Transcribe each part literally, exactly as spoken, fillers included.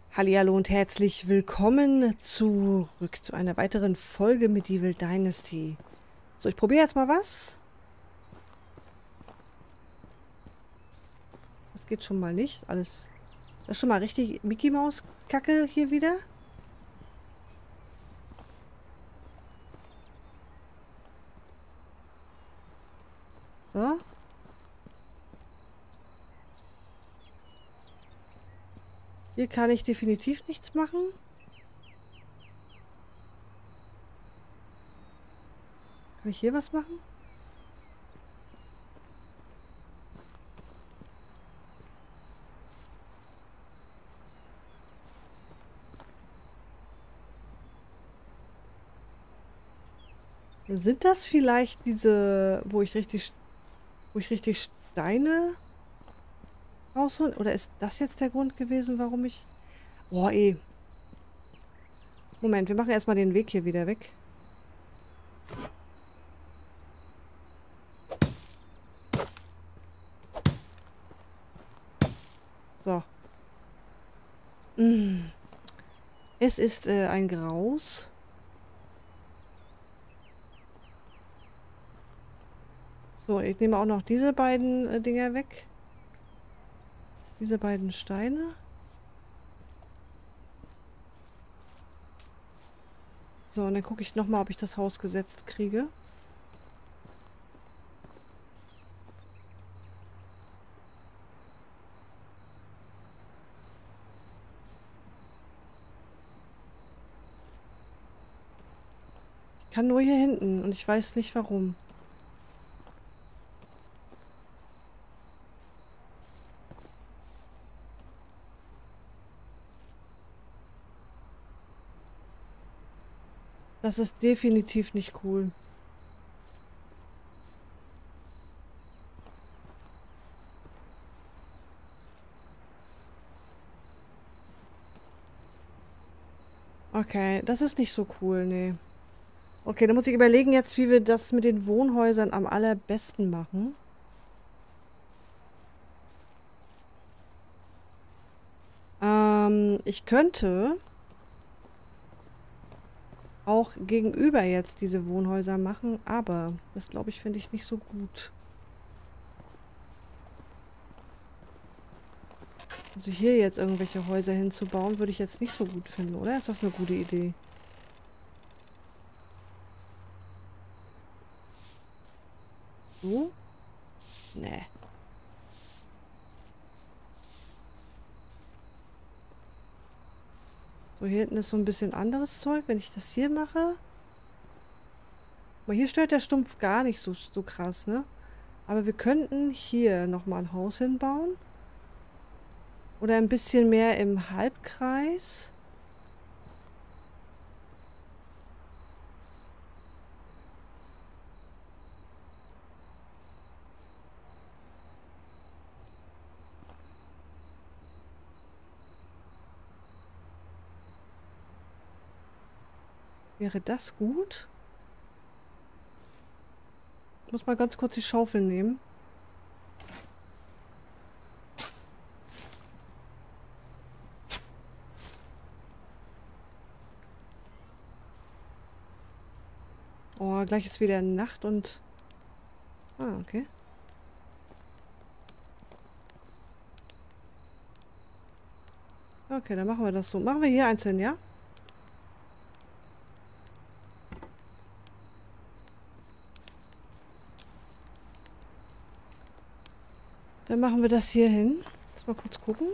Hallihallo und herzlich willkommen zurück zu einer weiteren Folge Medieval Dynasty. So, ich probiere jetzt mal was. Das geht schon mal nicht. Alles. Das ist schon mal richtig Mickey Maus Kacke hier wieder. So. Hier kann ich definitiv nichts machen. Kann ich hier was machen? Sind das vielleicht diese, wo ich richtig, wo ich richtig Steine rausholen? Oder ist das jetzt der Grund gewesen, warum ich... Boah, eh. Moment, wir machen erstmal den Weg hier wieder weg. So. Mm. Es ist äh, ein Graus. So, ich nehme auch noch diese beiden äh, Dinger weg. Diese beiden Steine. So, und dann gucke ich nochmal, ob ich das Haus gesetzt kriege. Ich kann nur hier hinten und ich weiß nicht warum. Das ist definitiv nicht cool. Okay, das ist nicht so cool, nee. Okay, dann muss ich überlegen jetzt, wie wir das mit den Wohnhäusern am allerbesten machen. Ähm, ich könnte auch gegenüber jetzt diese Wohnhäuser machen, aber das, glaube ich, finde ich nicht so gut. Also hier jetzt irgendwelche Häuser hinzubauen, würde ich jetzt nicht so gut finden, oder? Ist das eine gute Idee? So? Nee. So, hier hinten ist so ein bisschen anderes Zeug. Wenn ich das hier mache... Aber hier stört der Stumpf gar nicht so, so krass, ne? Aber wir könnten hier nochmal ein Haus hinbauen. Oder ein bisschen mehr im Halbkreis. Wäre das gut? Ich muss mal ganz kurz die Schaufel nehmen. Oh, gleich ist wieder Nacht und... Ah, okay. Okay, dann machen wir das so. Machen wir hier einzeln, ja? Dann machen wir das hier hin. Lass mal kurz gucken.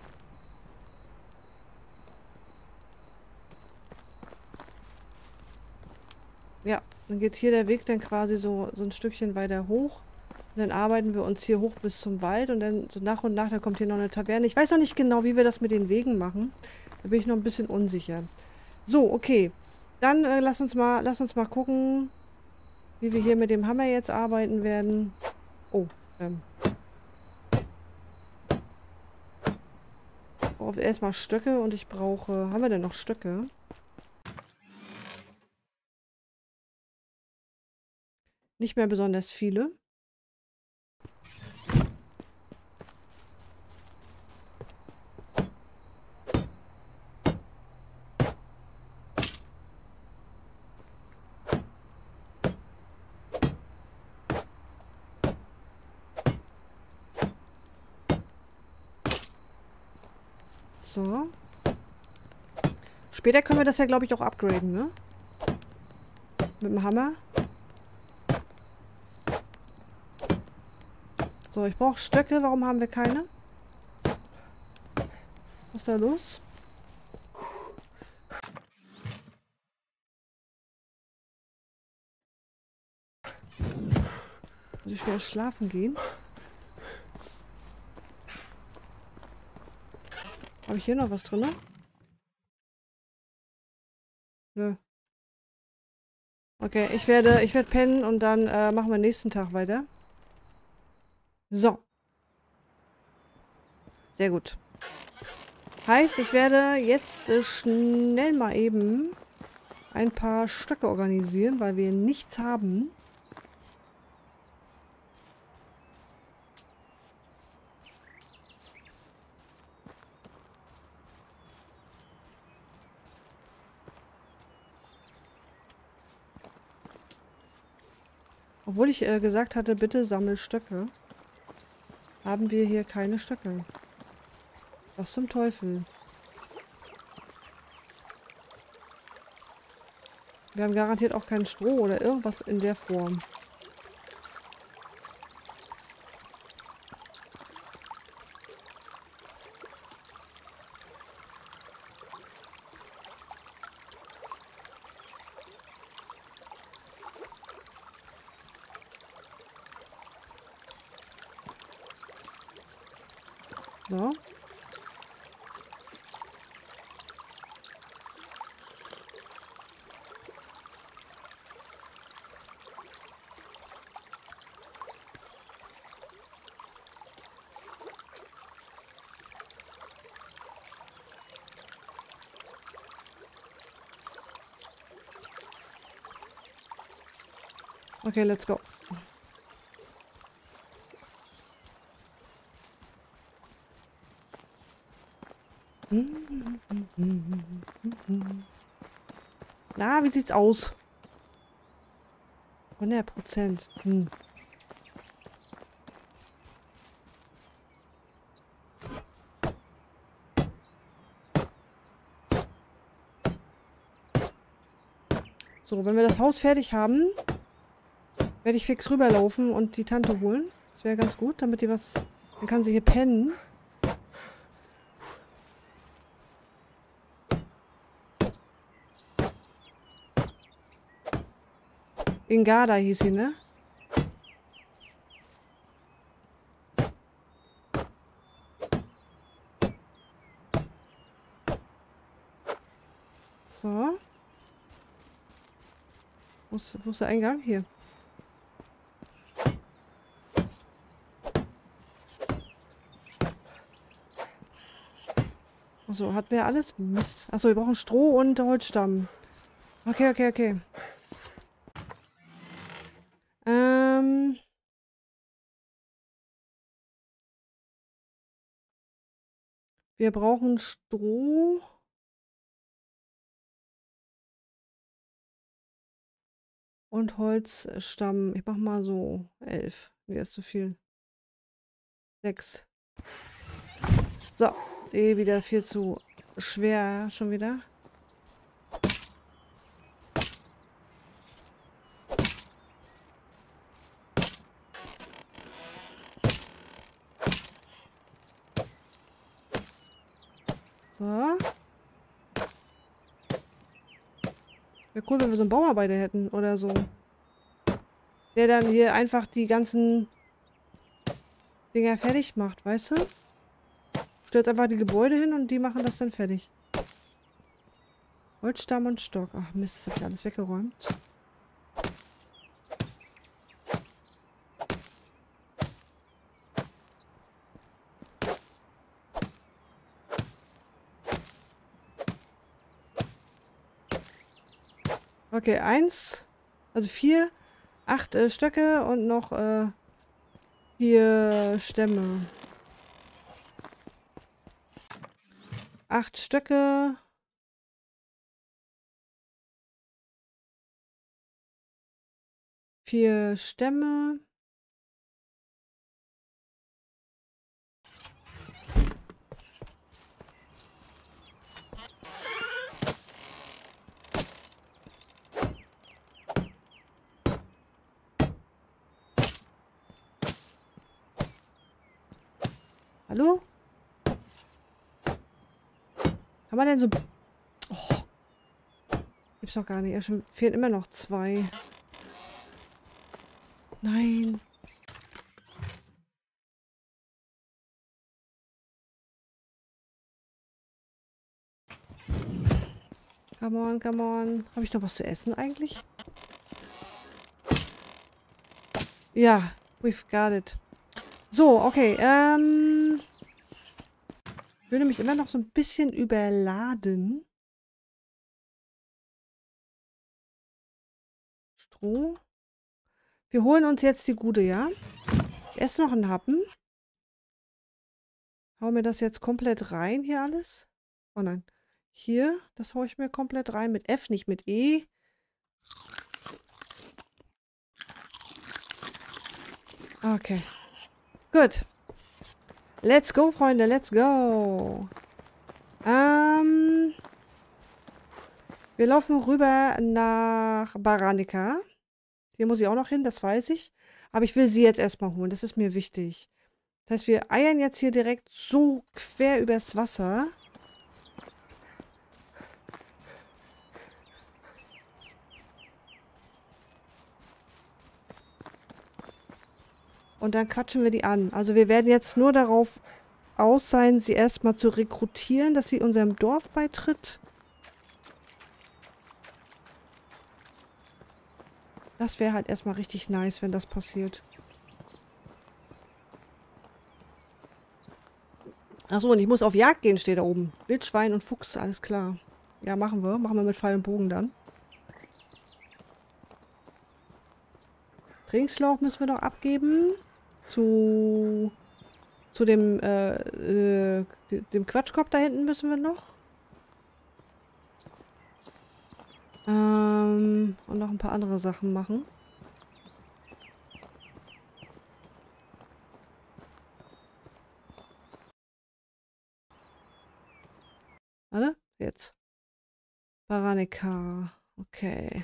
Ja, dann geht hier der Weg dann quasi so, so ein Stückchen weiter hoch. Und dann arbeiten wir uns hier hoch bis zum Wald und dann so nach und nach, dann kommt hier noch eine Taverne. Ich weiß noch nicht genau, wie wir das mit den Wegen machen. Da bin ich noch ein bisschen unsicher. So, okay. Dann äh, lass uns mal, lass uns mal gucken, wie wir hier mit dem Hammer jetzt arbeiten werden. Oh, ähm. Ich brauche erstmal Stöcke und ich brauche... Haben wir denn noch Stöcke? Nicht mehr besonders viele. So. Später können wir das ja, glaube ich, auch upgraden, ne? Mit dem Hammer. So, ich brauche Stöcke. Warum haben wir keine? Was ist da los? Muss ich schnell schlafen gehen? Habe ich hier noch was drin? Nö. Okay, ich werde, ich werde pennen und dann äh, machen wir nächsten Tag weiter. So. Sehr gut. Heißt, ich werde jetzt äh, schnell mal eben ein paar Stöcke organisieren, weil wir nichts haben. Obwohl ich äh, gesagt hatte, bitte sammel Stöcke, haben wir hier keine Stöcke. Was zum Teufel? Wir haben garantiert auch kein Stroh oder irgendwas in der Form. So. Okay, let's go. Na, wie sieht's aus? hundert Prozent. Hm. So, wenn wir das Haus fertig haben, werde ich fix rüberlaufen und die Tante holen. Das wäre ganz gut, damit die was... Dann kann sie hier pennen. Ingada hieß sie, ne? So. Wo ist, wo ist der Eingang? Hier. Achso, hatten wir alles? Mist. Achso, wir brauchen Stroh und Holzstamm. Okay, okay, okay. Ähm... Wir brauchen Stroh. Und Holzstamm. Ich mach mal so elf. Nee, ist zu viel. Sechs. So. Ist eh wieder viel zu schwer schon wieder. So. Wäre cool, wenn wir so einen Bauarbeiter hätten oder so. Der dann hier einfach die ganzen Dinger fertig macht, weißt du? Stellt einfach die Gebäude hin und die machen das dann fertig. Holzstamm und Stock. Ach Mist, das hab ich alles weggeräumt. Okay, eins, also vier, acht äh, Stöcke und noch äh, vier Stämme. Acht Stöcke. Vier Stämme. Hallo? Kann man denn so... Oh. Gibt's doch gar nicht. Ja, schon fehlen immer noch zwei. Nein. Come on, come on. Habe ich noch was zu essen eigentlich? Ja, we've got it. So, okay. Ähm... Ich würde mich immer noch so ein bisschen überladen. Stroh. Wir holen uns jetzt die Gude, ja? Ich esse noch einen Happen. Hau mir das jetzt komplett rein, hier alles? Oh nein. Hier, das haue ich mir komplett rein. Mit F, nicht mit E. Okay. Gut. Let's go, Freunde. Let's go. Ähm... Wir laufen rüber nach Baranica. Hier muss ich auch noch hin, das weiß ich. Aber ich will sie jetzt erstmal holen. Das ist mir wichtig. Das heißt, wir eiern jetzt hier direkt so quer übers Wasser. Und dann quatschen wir die an. Also wir werden jetzt nur darauf aus sein, sie erstmal zu rekrutieren, dass sie unserem Dorf beitritt. Das wäre halt erstmal richtig nice, wenn das passiert. Achso, und ich muss auf Jagd gehen, steht da oben. Wildschwein und Fuchs, alles klar. Ja, machen wir. Machen wir mit Pfeil und Bogen dann. Trinkschlauch müssen wir noch abgeben. Zu... Zu dem, äh, äh, dem Quatschkopf da hinten müssen wir noch. Ähm, und noch ein paar andere Sachen machen. Warte, jetzt. Baranica. Okay.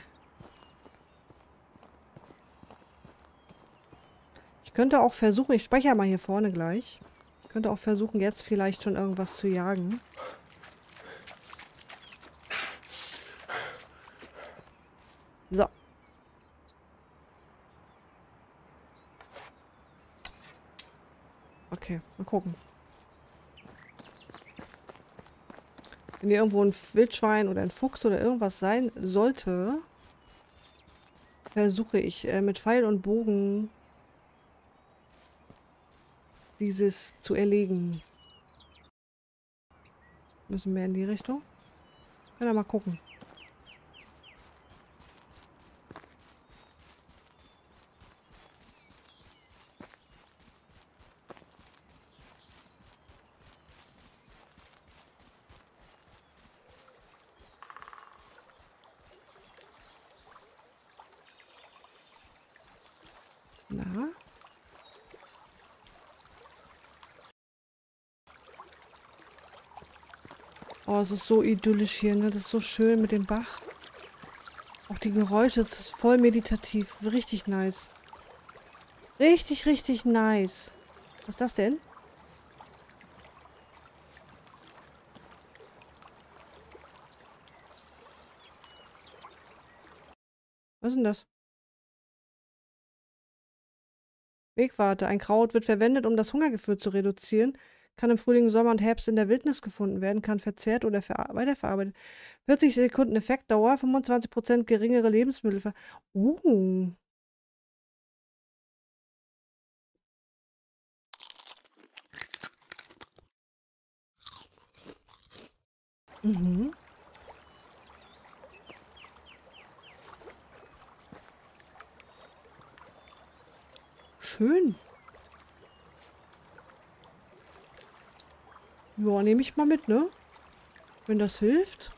Ich könnte auch versuchen, ich speichere mal hier vorne gleich. Ich könnte auch versuchen, jetzt vielleicht schon irgendwas zu jagen. So. Okay, mal gucken. Wenn hier irgendwo ein Wildschwein oder ein Fuchs oder irgendwas sein sollte, versuche ich äh, mit Pfeil und Bogen dieses zu erlegen. Müssen wir in die Richtung? Können wir mal gucken. Na? Oh, es ist so idyllisch hier, ne? Das ist so schön mit dem Bach. Auch die Geräusche, es ist voll meditativ. Richtig nice. Richtig, richtig nice. Was ist das denn? Was ist denn das? Wegwarte. Ein Kraut wird verwendet, um das Hungergefühl zu reduzieren. Kann im Frühling, Sommer und Herbst in der Wildnis gefunden werden. Kann verzehrt oder ver weiterverarbeitet. vierzig Sekunden Effektdauer, fünfundzwanzig Prozent geringere Lebensmittel. Uh. Mhm. Schön. Ja, nehme ich mal mit, ne? Wenn das hilft.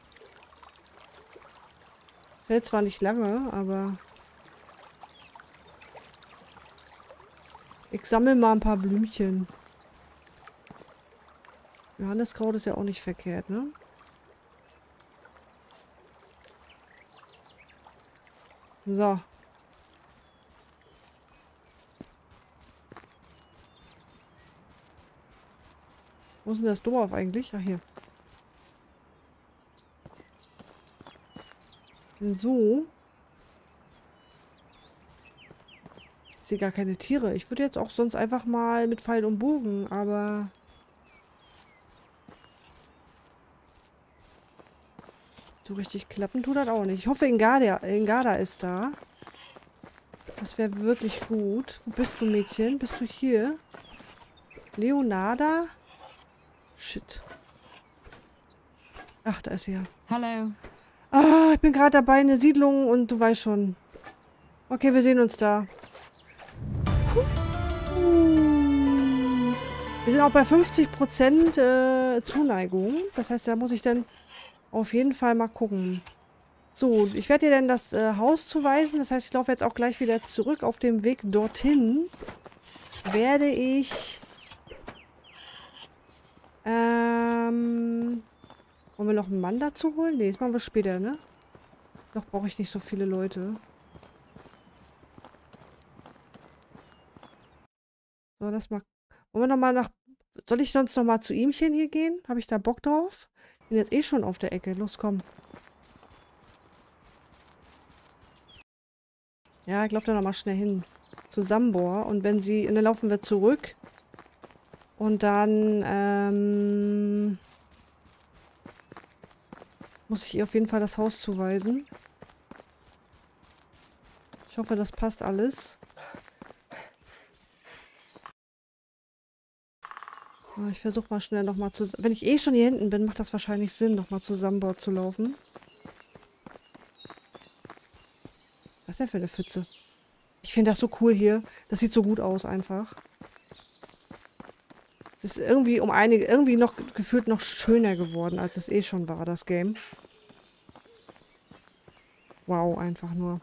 Hält zwar nicht lange, aber... Ich sammle mal ein paar Blümchen. Johanniskraut ist ja auch nicht verkehrt, ne? So. Wo ist denn das Dorf eigentlich? Ach, hier. So. Ich sehe gar keine Tiere. Ich würde jetzt auch sonst einfach mal mit Pfeil und Bogen, aber... So richtig klappen tut das auch nicht. Ich hoffe, Ingada, Ingada ist da. Das wäre wirklich gut. Wo bist du, Mädchen? Bist du hier? Leonarda? Shit. Ach, da ist sie ja. Hallo. Ah, ich bin gerade dabei, eine Siedlung und du weißt schon. Okay, wir sehen uns da. Wir sind auch bei fünfzig Prozent äh, Zuneigung. Das heißt, da muss ich dann auf jeden Fall mal gucken. So, ich werde dir dann das äh, Haus zuweisen. Das heißt, ich laufe jetzt auch gleich wieder zurück. Auf dem Weg dorthin werde ich... Ähm... Wollen wir noch einen Mann dazu holen? Nee, das machen wir später, ne? Noch brauche ich nicht so viele Leute. So, das mal... Wollen wir nochmal nach... Soll ich sonst nochmal zu ihmchen hier gehen? Habe ich da Bock drauf? Bin jetzt eh schon auf der Ecke. Los, komm. Ja, ich laufe da nochmal schnell hin. Zu Sambor. Und wenn sie... Und dann laufen wir zurück. Und dann, ähm... muss ich ihr auf jeden Fall das Haus zuweisen. Ich hoffe, das passt alles. Ich versuche mal schnell nochmal zu... Wenn ich eh schon hier hinten bin, macht das wahrscheinlich Sinn, nochmal zu Sambor zu laufen. Was ist denn für eine Pfütze? Ich finde das so cool hier. Das sieht so gut aus einfach. Es ist irgendwie um einige... Irgendwie noch gefühlt noch schöner geworden, als es eh schon war, das Game. Wow, einfach nur.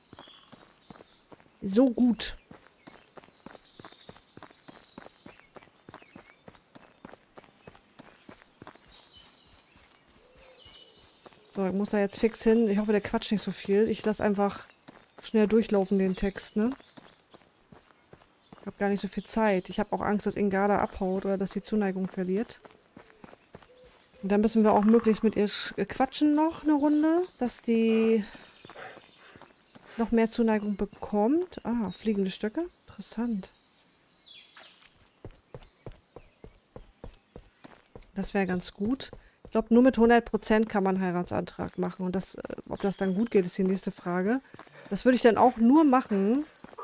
So gut. So, ich muss da jetzt fix hin. Ich hoffe, der quatscht nicht so viel. Ich lasse einfach schnell durchlaufen, den Text, ne? Ich habe gar nicht so viel Zeit. Ich habe auch Angst, dass Ingada abhaut oder dass die Zuneigung verliert. Und dann müssen wir auch möglichst mit ihr quatschen noch eine Runde, dass die noch mehr Zuneigung bekommt. Ah, fliegende Stöcke. Interessant. Das wäre ganz gut. Ich glaube, nur mit hundert Prozent kann man einen Heiratsantrag machen. Und das, äh, ob das dann gut geht, ist die nächste Frage. Das würde ich dann auch nur machen,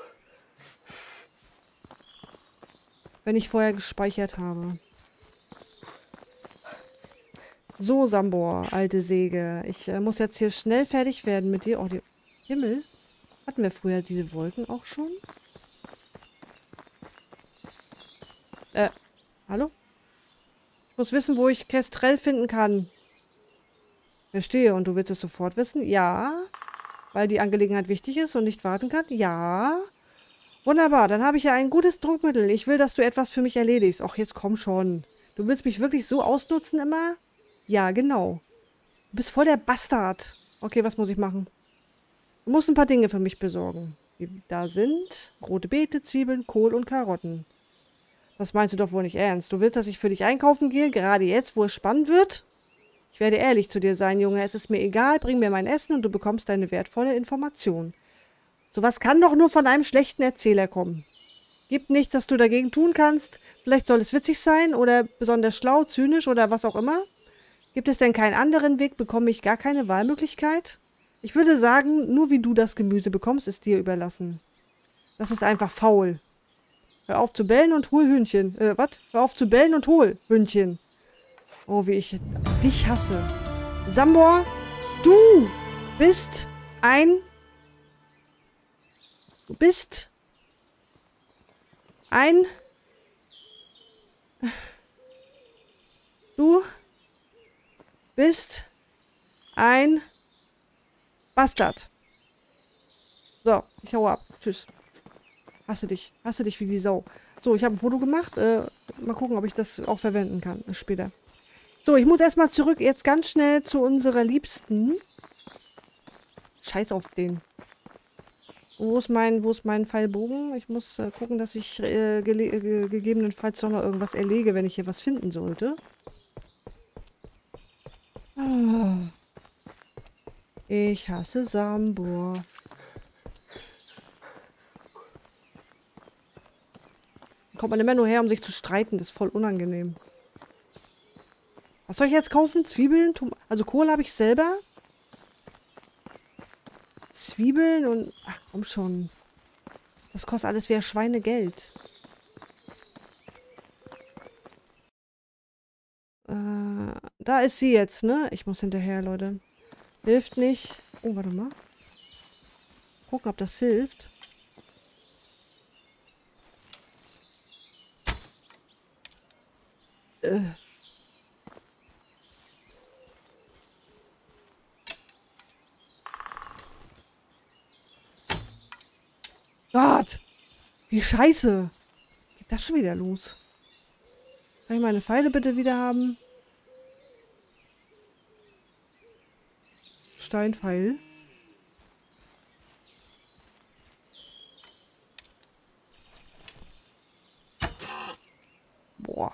wenn ich vorher gespeichert habe. So, Sambor, alte Säge. Ich äh, muss jetzt hier schnell fertig werden mit dir. Oh, die Himmel. Hatten wir früher diese Wolken auch schon? Äh, hallo? Ich muss wissen, wo ich Kestrel finden kann. Verstehe. Und du willst es sofort wissen? Ja. Weil die Angelegenheit wichtig ist und nicht warten kann? Ja. Wunderbar. Dann habe ich ja ein gutes Druckmittel. Ich will, dass du etwas für mich erledigst. Ach, jetzt komm schon. Du willst mich wirklich so ausnutzen immer? Ja, genau. Du bist voll der Bastard. Okay, was muss ich machen? Du musst ein paar Dinge für mich besorgen. Da sind rote Beete, Zwiebeln, Kohl und Karotten. Das meinst du doch wohl nicht ernst. Du willst, dass ich für dich einkaufen gehe, gerade jetzt, wo es spannend wird? Ich werde ehrlich zu dir sein, Junge. Es ist mir egal, bring mir mein Essen und du bekommst deine wertvolle Information. Sowas kann doch nur von einem schlechten Erzähler kommen. Gibt nichts, das du dagegen tun kannst. Vielleicht soll es witzig sein oder besonders schlau, zynisch oder was auch immer. Gibt es denn keinen anderen Weg, bekomme ich gar keine Wahlmöglichkeit? Ich würde sagen, nur wie du das Gemüse bekommst, ist dir überlassen. Das ist einfach faul. Hör auf zu bellen und hol Hühnchen. Äh, was? Hör auf zu bellen und hol Hühnchen. Oh, wie ich dich hasse. Sambor, du bist ein... Du bist... ein... Du bist ein... Bastard. So, ich hau ab. Tschüss. Hasse dich. Hasse dich wie die Sau. So, ich habe ein Foto gemacht. Äh, mal gucken, ob ich das auch verwenden kann. Später. So, ich muss erstmal zurück. Jetzt ganz schnell zu unserer Liebsten. Scheiß auf den. Wo ist mein, wo ist mein Pfeilbogen? Ich muss äh, gucken, dass ich äh, gele- ge gegebenenfalls noch mal irgendwas erlege, wenn ich hier was finden sollte. Ah, ich hasse Sambor. Kommt man immer nur her, um sich zu streiten. Das ist voll unangenehm. Was soll ich jetzt kaufen? Zwiebeln? Tom also Kohl habe ich selber. Zwiebeln und... Ach, komm schon. Das kostet alles wie Schweinegeld. Äh, da ist sie jetzt, ne? Ich muss hinterher, Leute. Hilft nicht. Oh, warte mal. Gucken, ob das hilft. Äh. Gott! Wie scheiße! Geht das schon wieder los? Kann ich meine Pfeile bitte wieder haben? Steinpfeil. Boah.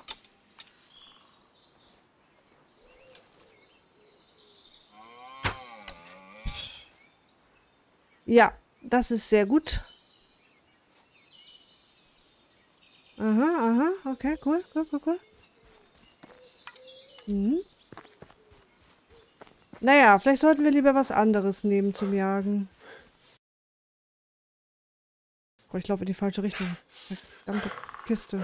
Ja, das ist sehr gut. Aha, aha, okay, cool, cool, cool, cool. Mhm. Naja, vielleicht sollten wir lieber was anderes nehmen zum Jagen. Oh, ich laufe in die falsche Richtung. Verdammte Kiste.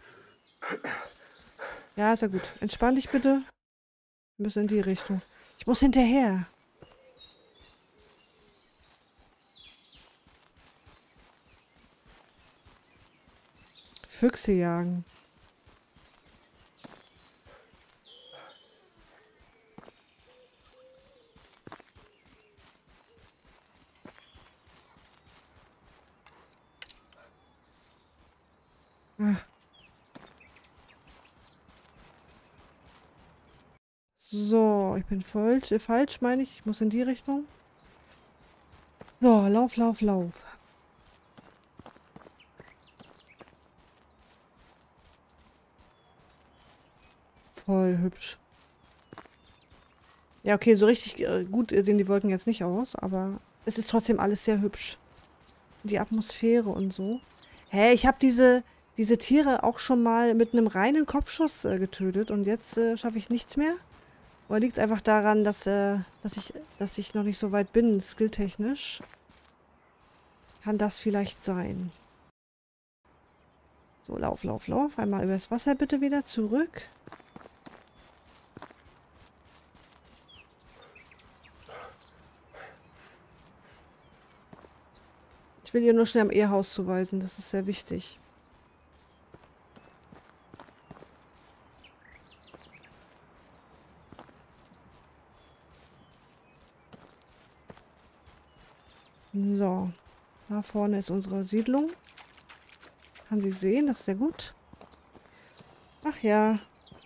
Ja, ist ja gut. Entspann dich bitte. Wir müssen in die Richtung. Ich muss hinterher. Füchse jagen. Ah. So, ich bin falsch, äh, falsch, meine ich. Ich muss in die Richtung. So, lauf, lauf, lauf. Voll hübsch. Ja, okay, so richtig äh, gut sehen die Wolken jetzt nicht aus, aber es ist trotzdem alles sehr hübsch. Die Atmosphäre und so. Hä, ich habe diese, diese Tiere auch schon mal mit einem reinen Kopfschuss äh, getötet und jetzt äh, schaffe ich nichts mehr? Oder liegt es einfach daran, dass, äh, dass, ich, dass ich noch nicht so weit bin, skilltechnisch? Kann das vielleicht sein? So, lauf, lauf, lauf. Einmal übers Wasser bitte wieder zurück. Ich will ihr nur schnell am Ehehaus zuweisen. Das ist sehr wichtig. So. Da vorne ist unsere Siedlung. Kann sie sehen, das ist sehr gut. Ach ja.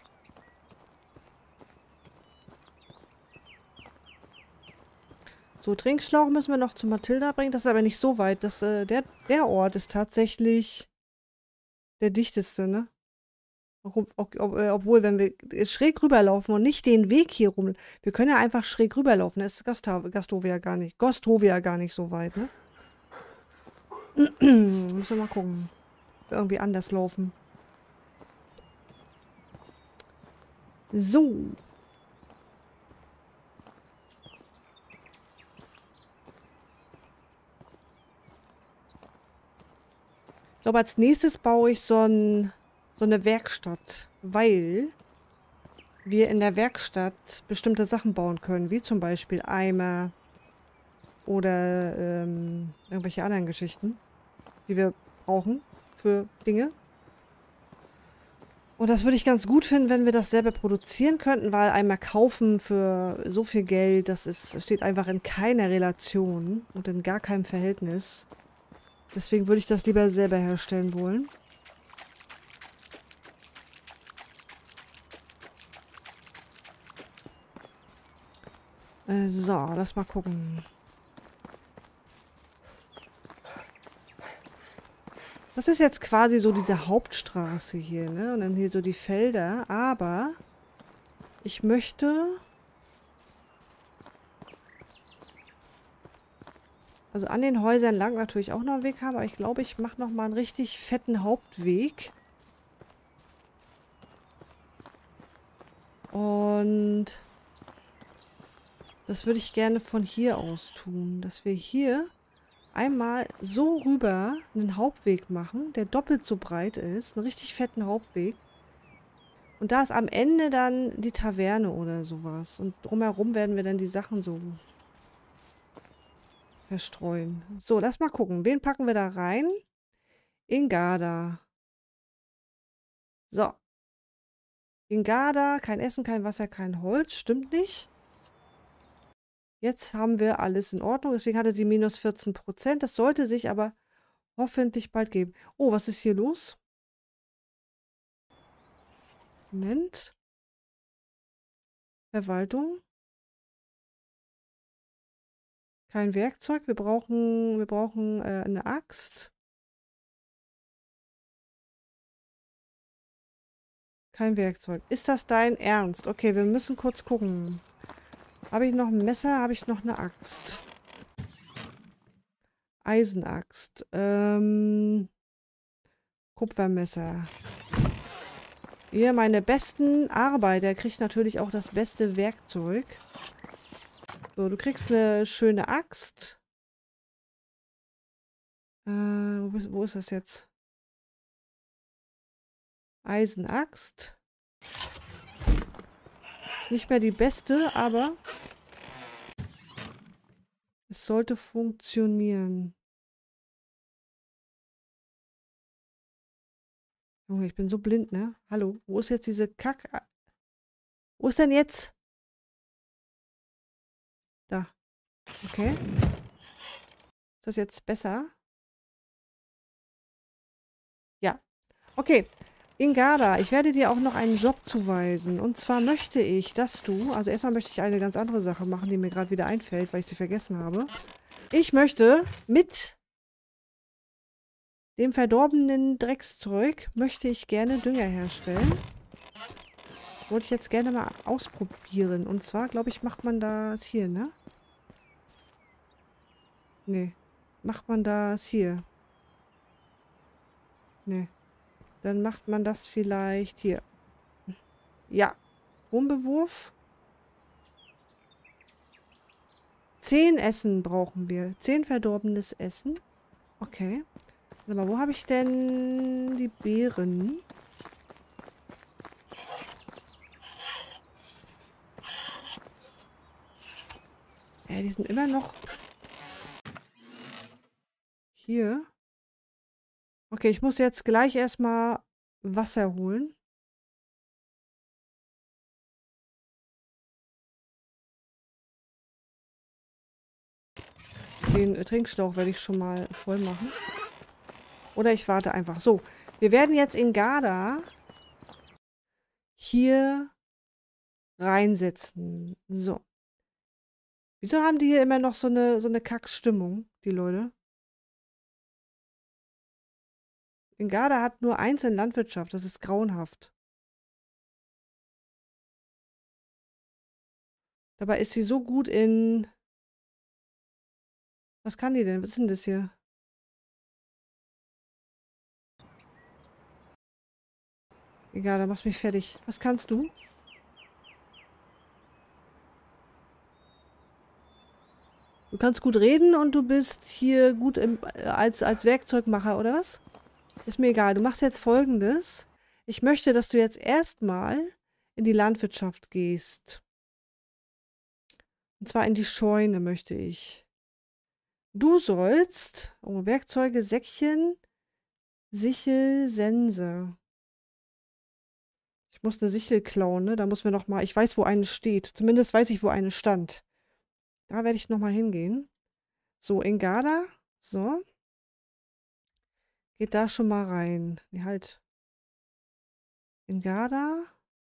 So, Trinkschlauch müssen wir noch zu Mathilda bringen. Das ist aber nicht so weit. Das, äh, der, der Ort ist tatsächlich der dichteste, ne? Ob, ob, ob, äh, obwohl, wenn wir schräg rüberlaufen und nicht den Weg hier rum. Wir können ja einfach schräg rüberlaufen. Da ist Gasta Gastovia gar nicht. Gostovia gar nicht so weit, ne? Müssen wir mal gucken. Irgendwie anders laufen. So. Ich glaube, als nächstes baue ich so, ein, so eine Werkstatt, weil wir in der Werkstatt bestimmte Sachen bauen können, wie zum Beispiel Eimer oder ähm, irgendwelche anderen Geschichten, die wir brauchen für Dinge. Und das würde ich ganz gut finden, wenn wir das selber produzieren könnten, weil einmal kaufen für so viel Geld, das ist, steht einfach in keiner Relation und in gar keinem Verhältnis. Deswegen würde ich das lieber selber herstellen wollen. Äh, so, lass mal gucken. Das ist jetzt quasi so diese Hauptstraße hier, ne? Und dann hier so die Felder. Aber ich möchte... Also an den Häusern lang natürlich auch noch einen Weg haben, aber ich glaube, ich mache noch mal einen richtig fetten Hauptweg. Und das würde ich gerne von hier aus tun, dass wir hier einmal so rüber einen Hauptweg machen, der doppelt so breit ist, einen richtig fetten Hauptweg. Und da ist am Ende dann die Taverne oder sowas. Und drumherum werden wir dann die Sachen so verstreuen. So, lass mal gucken. Wen packen wir da rein? Ingada. So. Ingada, kein Essen, kein Wasser, kein Holz. Stimmt nicht. Jetzt haben wir alles in Ordnung. Deswegen hatte sie minus vierzehn Prozent. Das sollte sich aber hoffentlich bald geben. Oh, was ist hier los? Moment. Verwaltung. Kein Werkzeug. Wir brauchen, wir brauchen äh, eine Axt. Kein Werkzeug. Ist das dein Ernst? Okay, wir müssen kurz gucken. Habe ich noch ein Messer? Habe ich noch eine Axt? Eisenaxt. Ähm, Kupfermesser. Ihr, meine besten Arbeiter, kriegt natürlich auch das beste Werkzeug. So, du kriegst eine schöne Axt. Äh, wo, ist- wo ist das jetzt? Eisenaxt. Ist nicht mehr die beste, aber es sollte funktionieren. Junge, ich bin so blind, ne? Hallo, wo ist jetzt diese Kack... Wo ist denn jetzt? Da. Okay. Ist das jetzt besser? Ja. Okay. Ingada, ich werde dir auch noch einen Job zuweisen. Und zwar möchte ich, dass du... Also erstmal möchte ich eine ganz andere Sache machen, die mir gerade wieder einfällt, weil ich sie vergessen habe. Ich möchte mit dem verdorbenen Dreckszeug möchte ich gerne Dünger herstellen. Wollte ich jetzt gerne mal ausprobieren. Und zwar, glaube ich, macht man das hier, ne? Nee. Macht man das hier? Nee. Dann macht man das vielleicht hier. Ja. Rumbewurf. Zehn Essen brauchen wir. Zehn verdorbenes Essen. Okay. Warte mal, wo habe ich denn die Beeren? Ja, die sind immer noch hier. Okay, ich muss jetzt gleich erstmal Wasser holen. Den äh, Trinkschlauch werde ich schon mal voll machen. Oder ich warte einfach. So, wir werden jetzt Ingada hier reinsetzen. So. Wieso haben die hier immer noch so eine, so eine Kackstimmung, die Leute? Ingada hat nur eins in Landwirtschaft. Das ist grauenhaft. Dabei ist sie so gut in... Was kann die denn? Was ist denn das hier? Egal, da machst du mich fertig. Was kannst du? Du kannst gut reden und du bist hier gut im, äh, als, als Werkzeugmacher, oder was? Ist mir egal. Du machst jetzt Folgendes. Ich möchte, dass du jetzt erstmal in die Landwirtschaft gehst. Und zwar in die Scheune möchte ich. Du sollst... Oh, Werkzeuge, Säckchen, Sichel, Sense. Ich muss eine Sichel klauen, ne? Da muss mir noch mal... Ich weiß, wo eine steht. Zumindest weiß ich, wo eine stand. Da werde ich noch mal hingehen. So, Ingada. So. Geht da schon mal rein. Nee, halt. Ingada.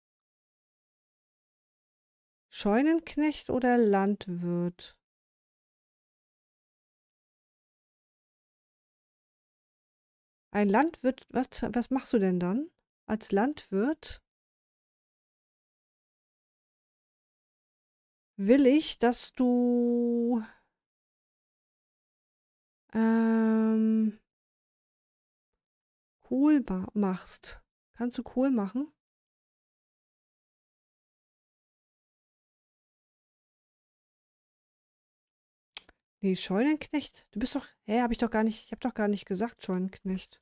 Scheunenknecht oder Landwirt? Ein Landwirt, was, was machst du denn dann? Als Landwirt will ich, dass du ähm, Kohl ma machst. Kannst du Kohl machen? Nee, Scheunenknecht. Du bist doch. Hä, hab ich doch gar nicht. Ich hab doch gar nicht gesagt, Scheunenknecht.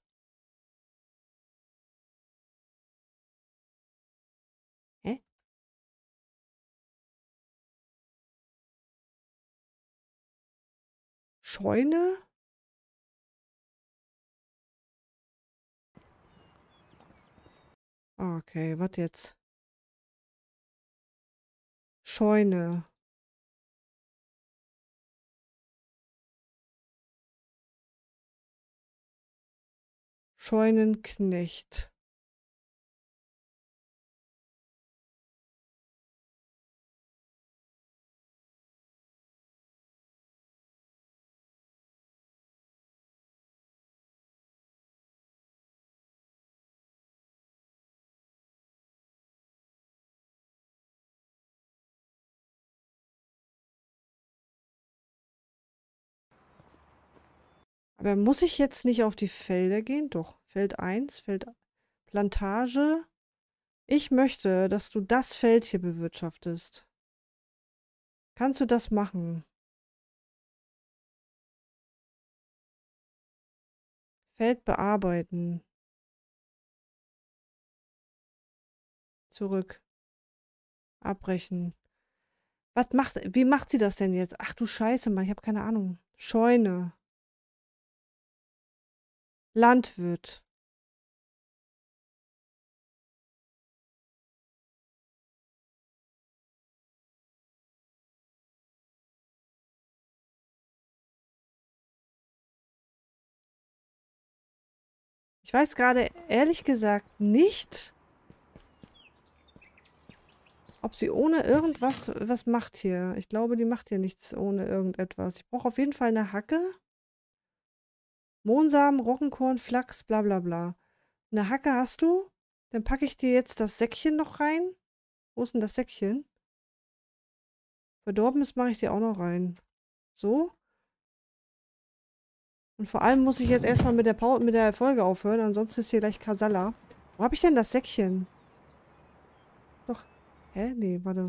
Hä? Scheune? Okay, was jetzt? Scheune. Scheunenknecht. Aber muss ich jetzt nicht auf die Felder gehen? Doch. Feld eins, Feld Plantage. Ich möchte, dass du das Feld hier bewirtschaftest. Kannst du das machen? Feld bearbeiten. Zurück. Abbrechen. Was macht, wie macht sie das denn jetzt? Ach du Scheiße, Mann, ich habe keine Ahnung. Scheune. Landwirt. Ich weiß gerade ehrlich gesagt nicht, ob sie ohne irgendwas was macht hier. Ich glaube, die macht hier nichts ohne irgendetwas. Ich brauche auf jeden Fall eine Hacke. Mohnsamen, Roggenkorn, Flachs, bla bla bla. Eine Hacke hast du? Dann packe ich dir jetzt das Säckchen noch rein. Wo ist denn das Säckchen? Verdorbenes mache ich dir auch noch rein. So. Und vor allem muss ich jetzt erstmal mit der, Pau mit der Folge aufhören, ansonsten ist hier gleich Kasala. Wo habe ich denn das Säckchen? Doch. Hä? Nee, warte.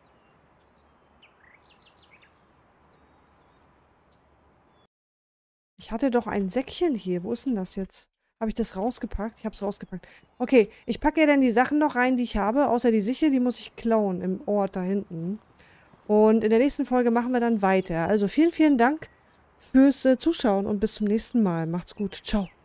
Ich hatte doch ein Säckchen hier. Wo ist denn das jetzt? Habe ich das rausgepackt? Ich habe es rausgepackt. Okay, ich packe ja dann die Sachen noch rein, die ich habe. Außer die Sichel, die muss ich klauen im Ort da hinten. Und in der nächsten Folge machen wir dann weiter. Also vielen, vielen Dank fürs äh, Zuschauen und bis zum nächsten Mal. Macht's gut. Ciao.